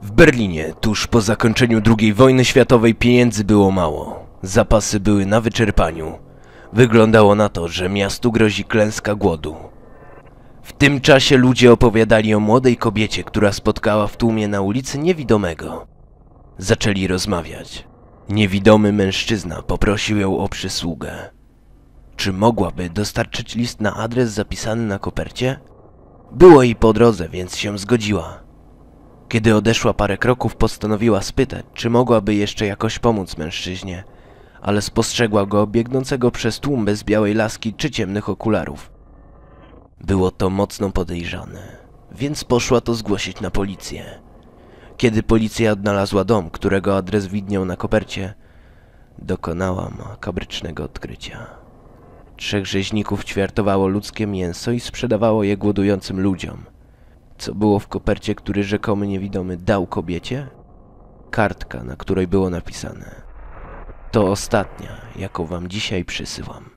W Berlinie, tuż po zakończeniu II wojny światowej, pieniędzy było mało. Zapasy były na wyczerpaniu. Wyglądało na to, że miastu grozi klęska głodu. W tym czasie ludzie opowiadali o młodej kobiecie, która spotkała w tłumie na ulicy niewidomego. Zaczęli rozmawiać. Niewidomy mężczyzna poprosił ją o przysługę. Czy mogłaby dostarczyć list na adres zapisany na kopercie? Było jej po drodze, więc się zgodziła. Kiedy odeszła parę kroków, postanowiła spytać, czy mogłaby jeszcze jakoś pomóc mężczyźnie, ale spostrzegła go biegnącego przez tłum bez białej laski czy ciemnych okularów. Było to mocno podejrzane, więc poszła to zgłosić na policję. Kiedy policja odnalazła dom, którego adres widniał na kopercie, dokonała makabrycznego odkrycia. 3 rzeźników ćwiartowało ludzkie mięso i sprzedawało je głodującym ludziom. Co było w kopercie, który rzekomy niewidomy dał kobiecie? Kartka, na której było napisane: to ostatnia, jaką wam dzisiaj przysyłam.